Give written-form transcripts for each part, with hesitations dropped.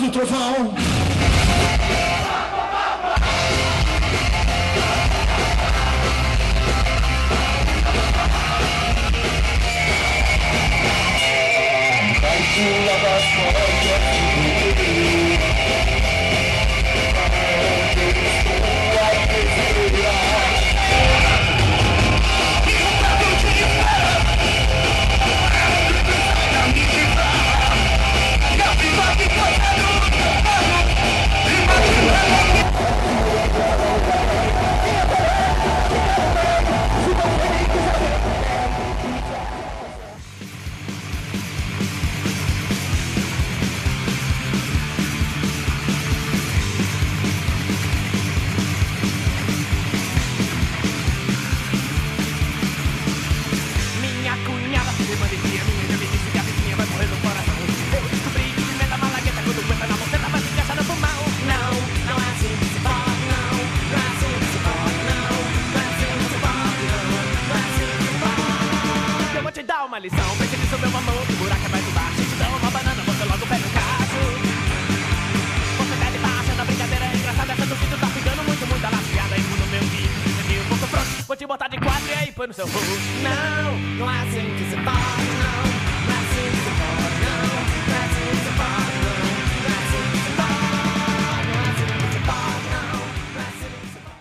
do trovão. Lição, pense sobre o amor, que buraco é mais embaixo. Te dá uma banana, você logo pega o caso. Você pede baixa na brincadeira, é engraçada. Essa do vídeo tá ficando muito lasciada. E no meu vídeo, eu vou pronto. Vou te botar de quatro e aí põe no seu rosto. Não, não é assim que se faz, não. Não é assim que se faz, não. Não é assim que se faz, não. Não é assim que se faz, não. Não é assim que se faz, não. Não é assim que se faz.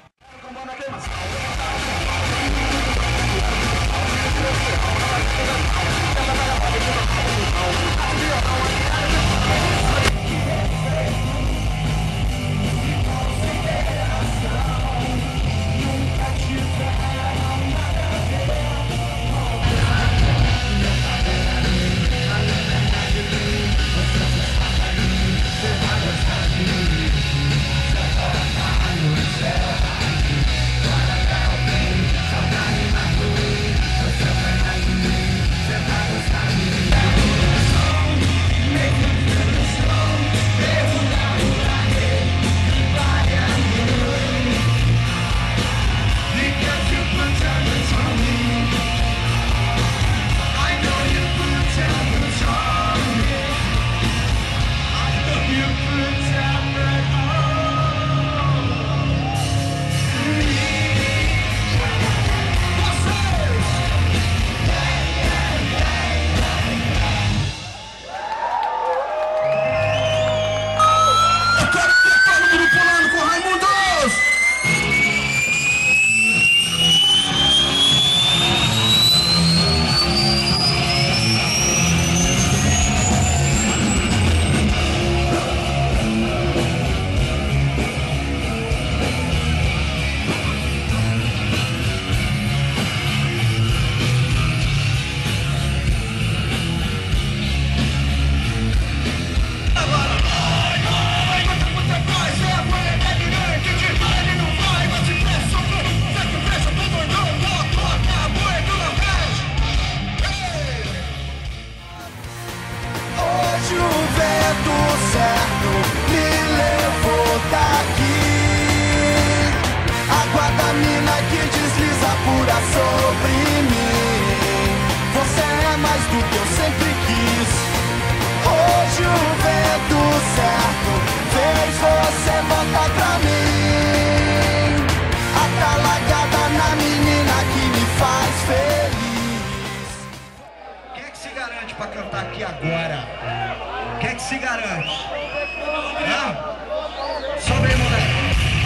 Sobre mim, você é mais do que eu sempre quis. Hoje o vento certo fez você voltar pra mim. A talagada na menina que me faz feliz. Quem é que se garante pra cantar aqui agora? Quem é que se garante? Hã? Sobe aí, moleque.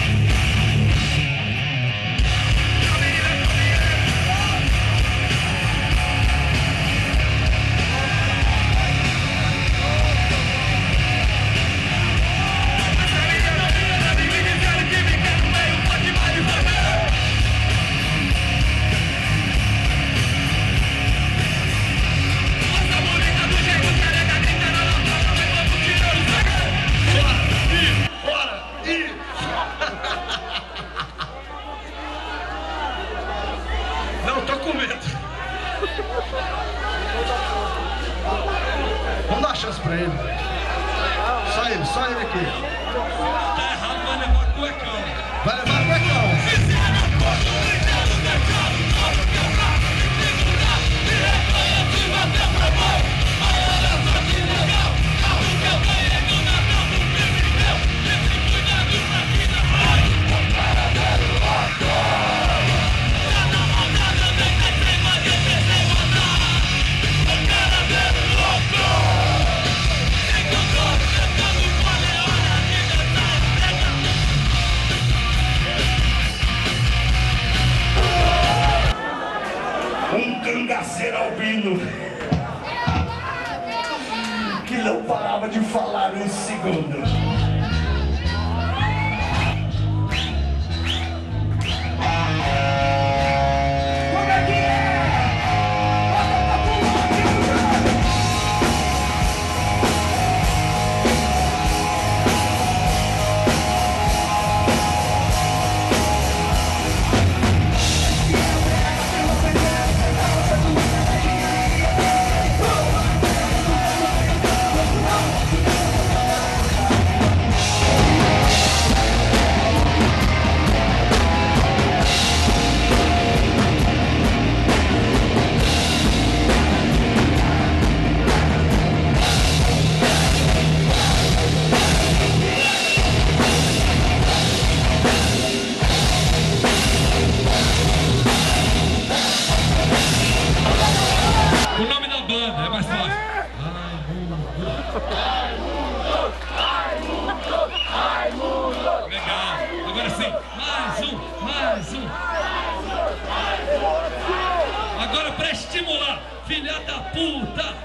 Não, tô com medo. Vamos dar uma chance pra ele. Só ele aqui. Tá errado, vai levar cuecão. Vai levar cuecão. Ele não parava de falar um segundo. O nome da banda é mais fácil. Legal. Agora sim. Mais um. Agora pra estimular. Filha da puta.